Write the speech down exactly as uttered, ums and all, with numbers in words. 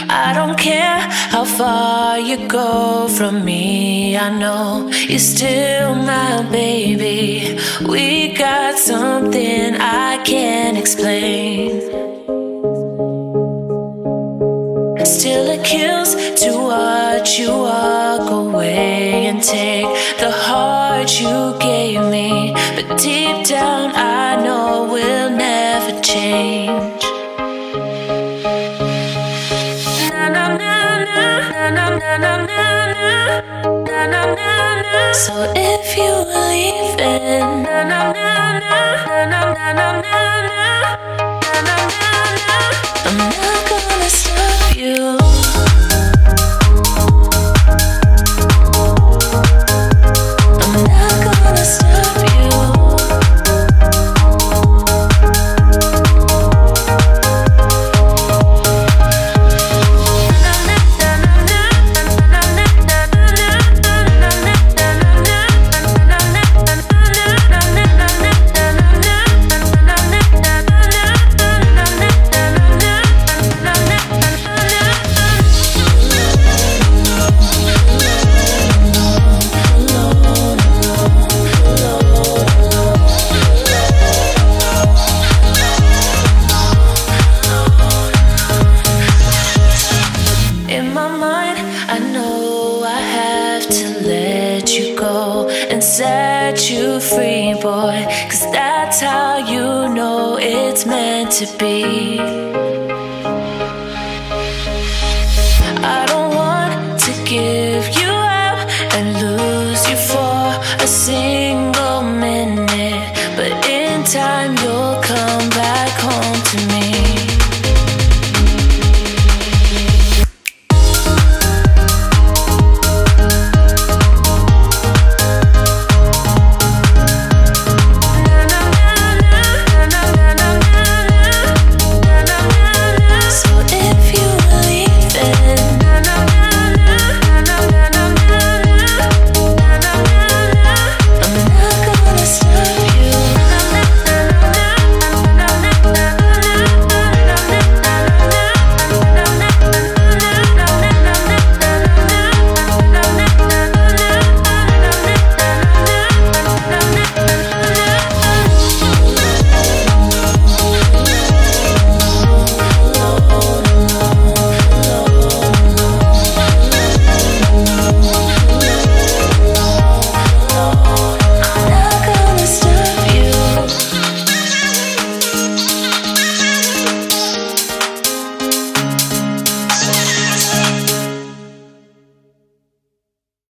I don't care how far you go from me, I know you're still my baby. We got something I can't explain. Still it kills to watch you walk away and take the heart you gave me, but deep down I know we'll never change. So if you were leaving, I'm not gonna stop you. I'm not gonna stop you. In my mind, I know I have to let you go and set you free, boy, 'cause that's how you know it's meant to be.